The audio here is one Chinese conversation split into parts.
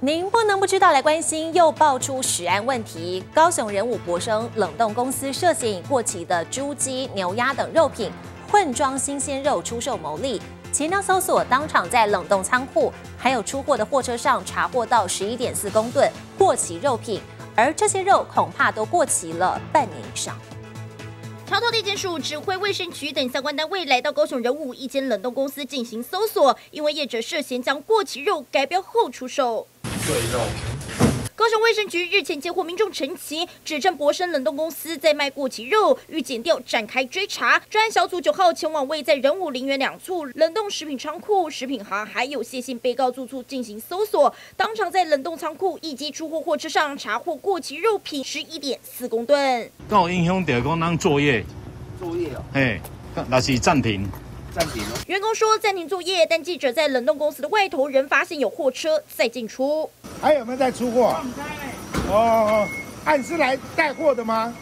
您不能不知道，来关心又爆出食安问题。高雄仁武博生冷冻公司涉嫌以过期的猪鸡、牛鸭等肉品混装新鲜肉出售牟利。前调搜索，当场在冷冻仓库还有出货的货车上查获到11.4公吨过期肉品，而这些肉恐怕都过期了半年以上。 桥头地检署指挥卫生局等相关单位来到高雄仁武一间冷冻公司进行搜索，因为业者涉嫌将过期肉改标后出售。 对肉。 高雄卫生局日前接获民众陈情，指称博生冷冻公司在卖过期肉，与检调展开追查。专案小组9号前往位在仁武林园2处冷冻食品仓库、食品行，还有谢姓被告住处进行搜索，当场在冷冻仓库以及出货货车上查获过期肉品11.4公吨。 敢有影响到讲咱作业？ 作业哦。 嘿，那是暂停。 暂停了。 员工说暂停作业，但记者在冷冻公司的外头仍发现有货车在进出。 还有没有在出货？哦，你是来带货的吗？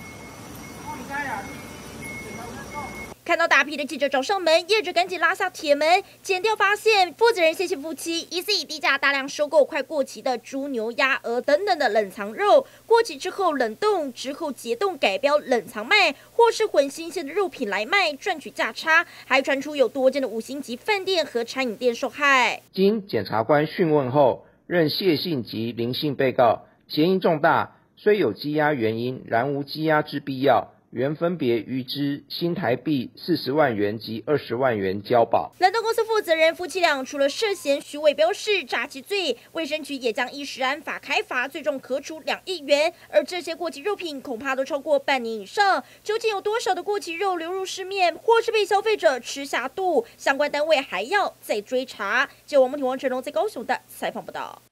看到大批的记者找上门，业者赶紧拉下铁门。检调发现，负责人谢姓夫妻疑似以低价大量收购快过期的猪、牛、鸭、鹅等等的冷藏肉，过期之后冷冻，之后解冻改标冷藏卖，或是混新鲜的肉品来卖，赚取价差。还传出有多间的5星级饭店和餐饮店受害。 经检察官讯问后，认谢姓及林姓被告嫌疑重大，虽有羁押原因，然无羁押之必要。原分别予之新台币40万元及20万元交保。 冷冻公司负责人夫妻俩除了涉嫌虚伪标示、诈欺罪，卫生局也将依食安法开罚，最重可处2亿元。而这些过期肉品恐怕都超过半年以上，究竟有多少的过期肉流入市面，或是被消费者吃下肚？相关单位还要再追查。记者王梦婷、王成龙在高雄的采访报道。